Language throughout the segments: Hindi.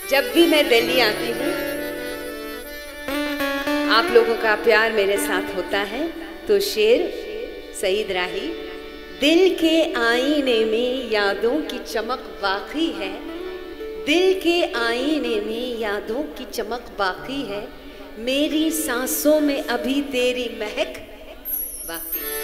जब भी मैं दिल्ली आती हूँ, आप लोगों का प्यार मेरे साथ होता है। तो शेर सईद राही, दिल के आईने में यादों की चमक बाकी है, दिल के आईने में यादों की चमक बाकी है, मेरी सांसों में अभी तेरी महक बाकी है।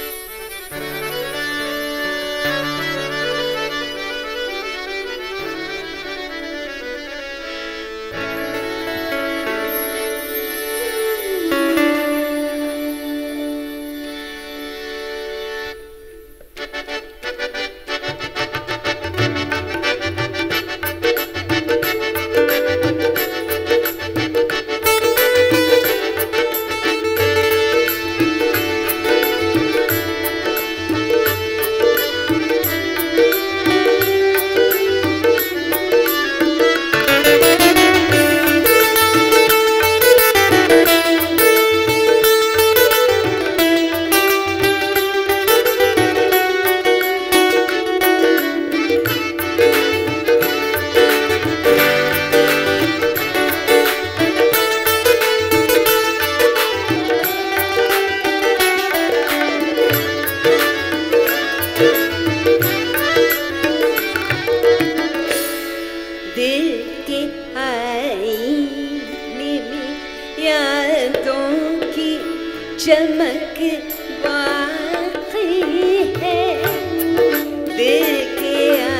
चमक बाकी है, दिल के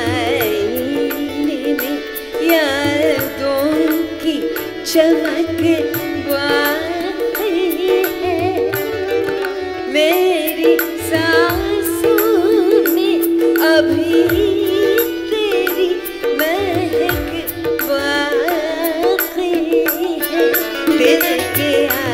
आईने में यादों की चमक बाकी है, मेरी सांसों में अभी तेरी महक बाकी है, दिल के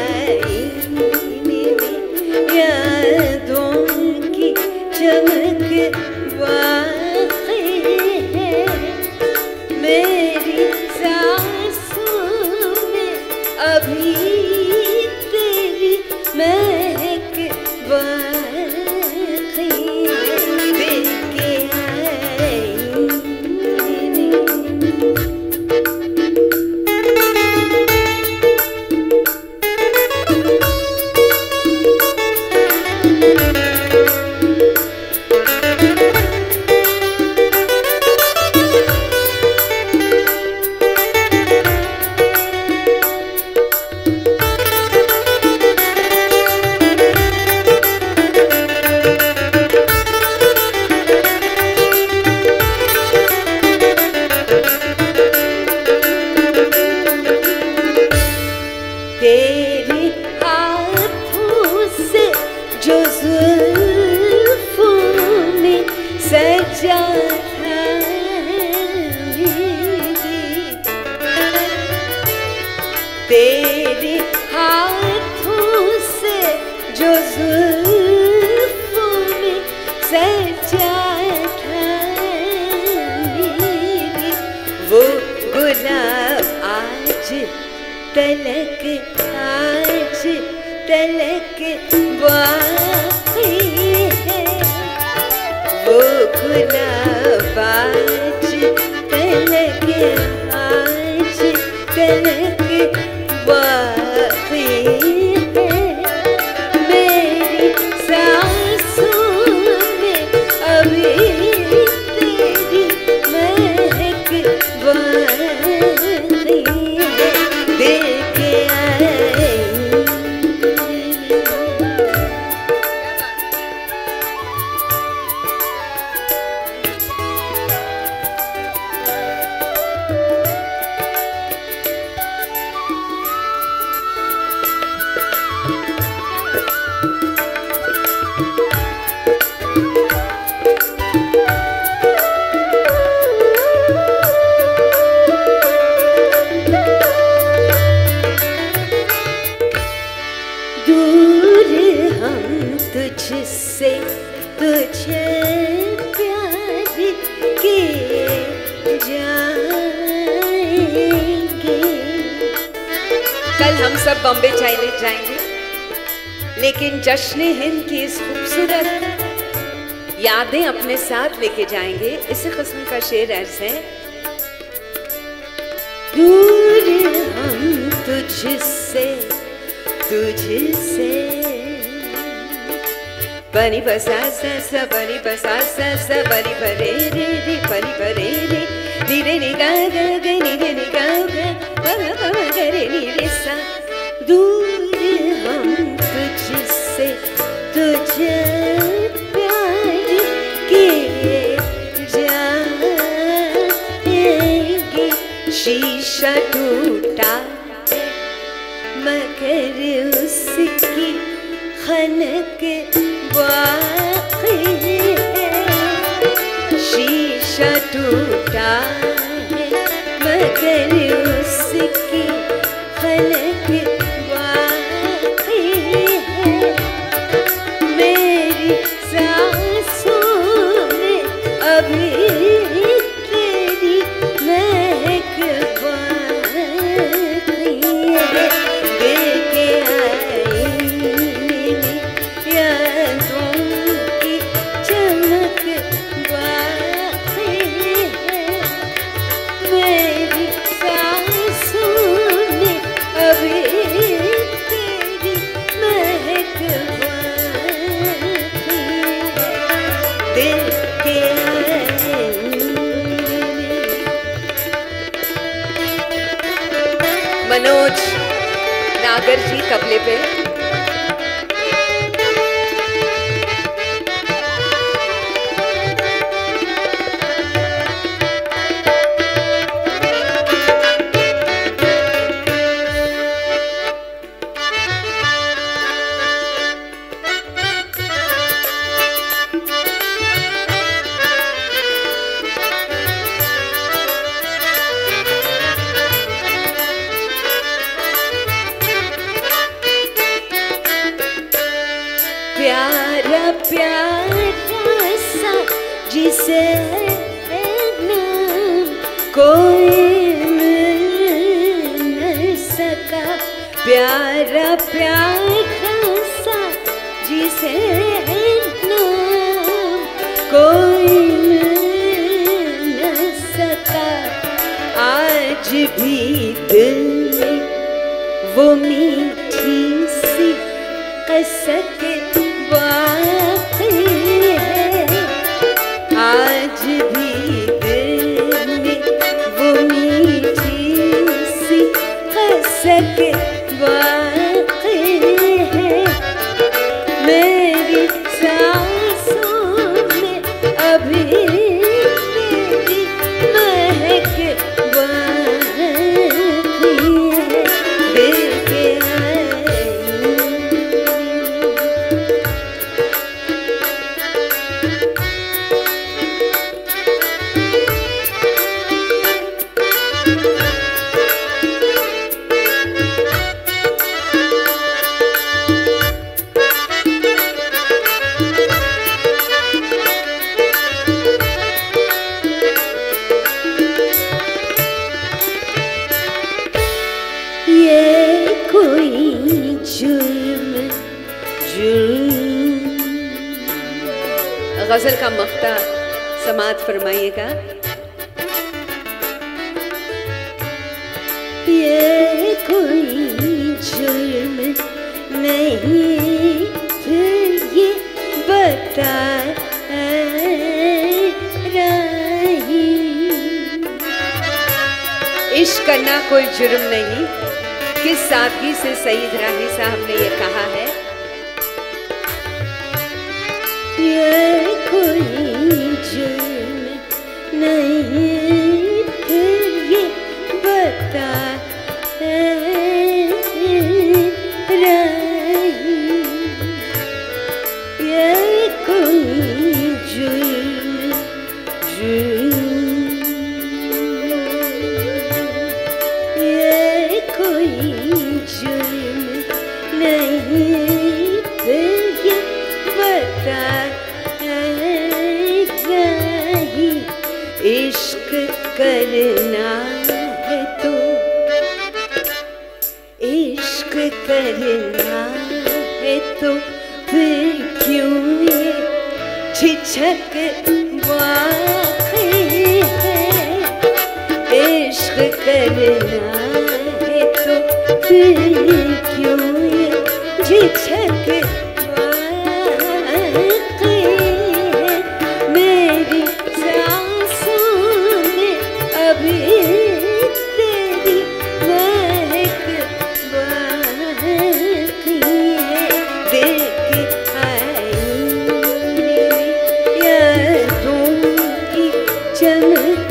यादों की चमक बाकी है, मेरी सांसों में अभी तेरी महक बाकी है, दिल के तेरे हाथों से जो जुल्फों में सजा था तेरे हाथों से जो जुल्फों में सजा था वो गुलाब आज तलक आज तलक बाकी है, वो गुलाब आज तलक आज तलक बाकी है, मेरी सांसों में अभी तेरी महक बाकी है, दिल के तुझसे तुझे प्यार किए जाएंगे। कल हम सब बॉम्बे चले जाएंगे, लेकिन जश्न हिंद की इस खूबसूरत यादें अपने साथ लेके जाएंगे। इसी किस्म का शेर अर्ज है, दूर हम तुझसे तुझसे। बनी बसा सा बनी बसा सा बनी भरे रे बनी भरे रे नी रे नी गा गा गा नी रे नी गा गा गा गा गा रे नी रे सा। दूर हम तुझसे तुझे प्यार किए जाएंगे। शीशा टूटा मगर उसकी खनक बाकी है। शीशा टूटा है मगर उसकी खनक बाकी है। मेरी सांसों में अभी तेरी महक बाकी है। दिल के आईने में यादों की चमक बाकी है। मेरी सांसों में अभी तेरी महक बाकी है। दिल के मनोज नागर जी तबले पे। प्यारा प्यारा सा जिसे नाम कोई मिल न सका। प्यारा प्यारा सा जिसे नाम कोई मिल न सका। आज भी दिल में वो मीठी सी कसक बाकी है। आज भी दिल में वो मीठी सी कसक बाकी है। मेरी सांसों में अभी तेरी महक बाकी है। दिल के ये कोई जुर्म जुर्म। गजल का मक्ता समात फरमाइएगा। ये कोई जुर्म नहीं फिर ये बता रही। इश्क करना कोई जुर्म नहीं, किस सादगी से सईद राही साहब ने ये कहा है। ये कोई जुर्म नहीं फिर ये बता रही। ये कोई जुर्म जुर्म। ये कोई जुर्म नहीं फिर ये बता रही। इश्क करना है तो इश्क करना है तो फिर क्यों ये झिझक बाकी है। इश्क करना है तो फिर क्यों ये झिझक बाकी है मेरी सांसों में अभी तेरी महक बाकी है दिल की आईने में यादों की चमक